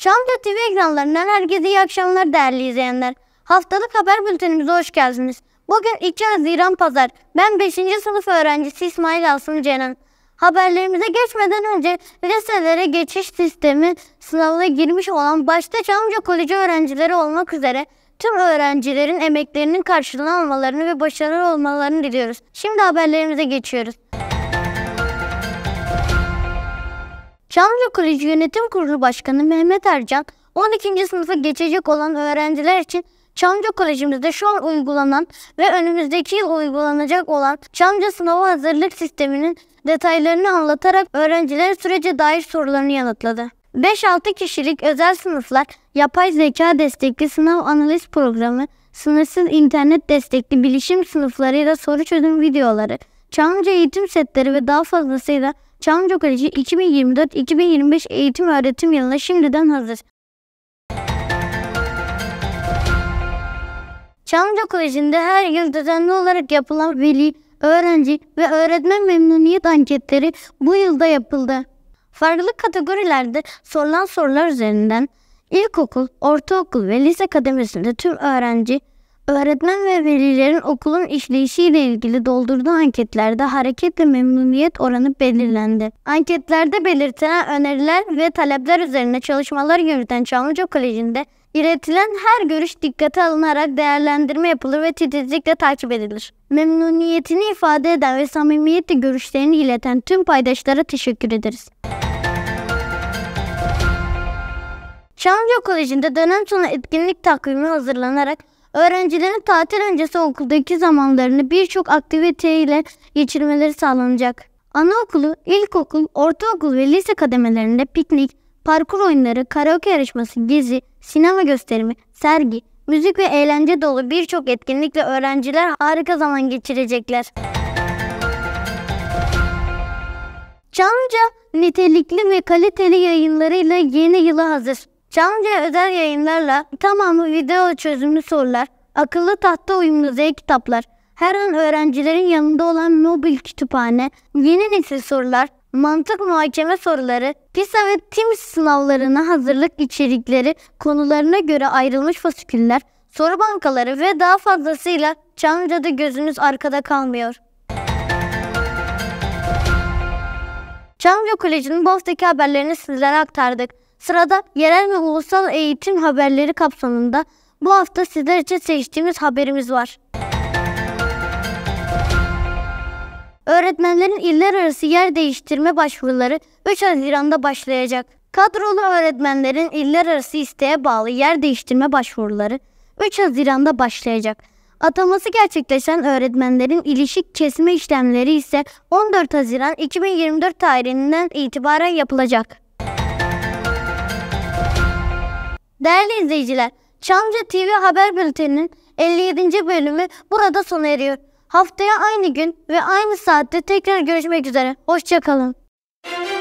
Çamlıca TV ekranlarından herkese iyi akşamlar değerli izleyenler. Haftalık haber bültenimize hoş geldiniz. Bugün 2 Haziran Pazar. Ben 5. sınıf öğrencisi İsmail Asım Cenan. Haberlerimize geçmeden önce liselere geçiş sistemi sınavına girmiş olan başta Çamlıca Koleji öğrencileri olmak üzere tüm öğrencilerin emeklerinin karşılığını almalarını ve başarılı olmalarını diliyoruz. Şimdi haberlerimize geçiyoruz. Çamlıca Koleji Yönetim Kurulu Başkanı Mehmet Ercan, 12. sınıfa geçecek olan öğrenciler için Çamlıca Kolejimizde şu an uygulanan ve önümüzdeki yıl uygulanacak olan Çamlıca Sınavı Hazırlık Sistemi'nin detaylarını anlatarak öğrencilerin sürece dair sorularını yanıtladı. 5-6 kişilik özel sınıflar, yapay zeka destekli sınav analiz programı, sınırsız internet destekli bilişim sınıflarıyla soru çözüm videoları, Çamlıca eğitim setleri ve daha fazlasıyla Çamlıca Koleji 2024-2025 eğitim öğretim yılına şimdiden hazır. Çamlıca Koleji'nde her yıl düzenli olarak yapılan veli, öğrenci ve öğretmen memnuniyet anketleri bu yılda yapıldı. Farklı kategorilerde sorulan sorular üzerinden ilkokul, ortaokul ve lise kademesinde tüm öğrenci, öğretmen ve velilerin okulun işleyişiyle ilgili doldurduğu anketlerde hareketle memnuniyet oranı belirlendi. Anketlerde belirtilen öneriler ve talepler üzerine çalışmalar yürüten Çamlıca Koleji'nde iletilen her görüş dikkate alınarak değerlendirme yapılır ve titizlikle takip edilir. Memnuniyetini ifade eden ve samimiyetle görüşlerini ileten tüm paydaşlara teşekkür ederiz. Çamlıca Koleji'nde dönem sonu etkinlik takvimi hazırlanarak öğrencilerin tatil öncesi okuldaki zamanlarını birçok aktivite ile geçirmeleri sağlanacak. Anaokulu, ilkokul, ortaokul ve lise kademelerinde piknik, parkur oyunları, karaoke yarışması, gezi, sinema gösterimi, sergi, müzik ve eğlence dolu birçok etkinlikle öğrenciler harika zaman geçirecekler. Çamlıca nitelikli ve kaliteli yayınlarıyla yeni yıla hazır. Çamlıca özel yayınlarla tamamı video çözümlü sorular, akıllı tahta uyumlu Z kitaplar, her an öğrencilerin yanında olan mobil kütüphane, yeni nesil sorular, mantık muhakeme soruları, PISA ve TIMSS sınavlarına hazırlık içerikleri, konularına göre ayrılmış fasiküller, soru bankaları ve daha fazlasıyla Çamlıca'da gözünüz arkada kalmıyor. Çamlıca Koleji'nin bu haftaki haberlerini sizlere aktardık. Sırada yerel ve ulusal eğitim haberleri kapsamında bu hafta sizler için seçtiğimiz haberimiz var. Öğretmenlerin iller arası yer değiştirme başvuruları 3 Haziran'da başlayacak. Kadrolu öğretmenlerin iller arası isteğe bağlı yer değiştirme başvuruları 3 Haziran'da başlayacak. Ataması gerçekleşen öğretmenlerin ilişik kesme işlemleri ise 14 Haziran 2024 tarihinden itibaren yapılacak. Değerli izleyiciler, Çamlıca TV Haber Bülteni'nin 57. bölümü burada sona eriyor. Haftaya aynı gün ve aynı saatte tekrar görüşmek üzere. Hoşça kalın.